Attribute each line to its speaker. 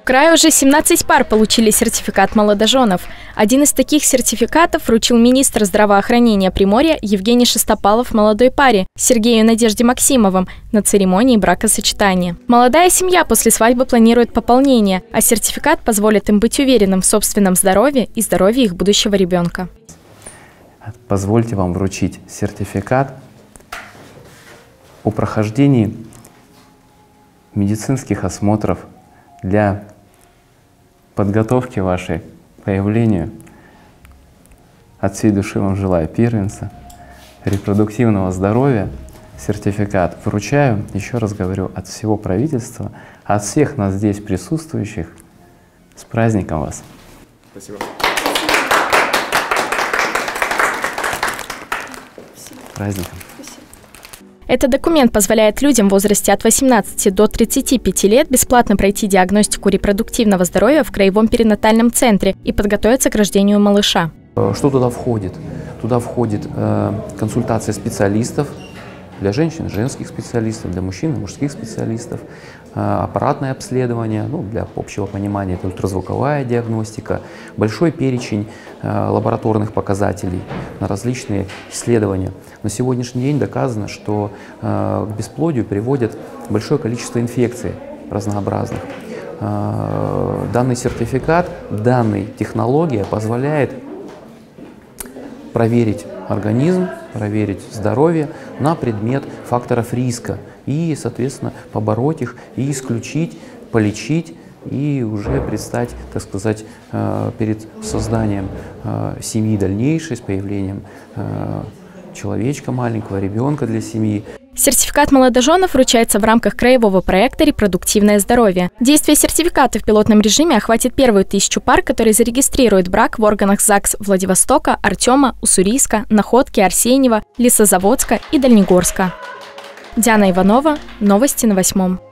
Speaker 1: В крае уже 17 пар получили сертификат молодоженов. Один из таких сертификатов вручил министр здравоохранения Приморья Евгений Шестопалов молодой паре Сергею и Надежде Максимовым на церемонии бракосочетания. Молодая семья после свадьбы планирует пополнение, а сертификат позволит им быть уверенным в собственном здоровье и здоровье их будущего ребенка.
Speaker 2: Позвольте вам вручить сертификат о прохождении медицинских осмотров для подготовки вашей к появлению. От всей души вам желаю первенца, репродуктивного здоровья. Сертификат вручаю, еще раз говорю, от всего правительства, от всех нас здесь присутствующих. С праздником вас!
Speaker 3: Спасибо.
Speaker 2: С праздником!
Speaker 1: Этот документ позволяет людям в возрасте от 18 до 35 лет бесплатно пройти диагностику репродуктивного здоровья в краевом перинатальном центре и подготовиться к рождению малыша.
Speaker 2: Что туда входит? Туда входит консультация специалистов, для женщин – женских специалистов, для мужчин – мужских специалистов, аппаратное обследование, для общего понимания это ультразвуковая диагностика, большой перечень лабораторных показателей на различные исследования. На сегодняшний день доказано, что к бесплодию приводит большое количество инфекций разнообразных. Данный сертификат, данная технология позволяет проверить организм, проверить здоровье на предмет факторов риска и, соответственно, побороть их и исключить, полечить и уже предстать, так сказать, перед созданием семьи дальнейшей, с появлением человечка маленького, ребенка для семьи.
Speaker 1: Сертификат молодоженов вручается в рамках краевого проекта «Репродуктивное здоровье». Действие сертификата в пилотном режиме охватит первую 1000 пар, которые зарегистрируют брак в органах ЗАГС Владивостока, Артема, Уссурийска, Находки, Арсеньева, Лесозаводска и Дальнегорска. Диана Иванова. Новости на 8.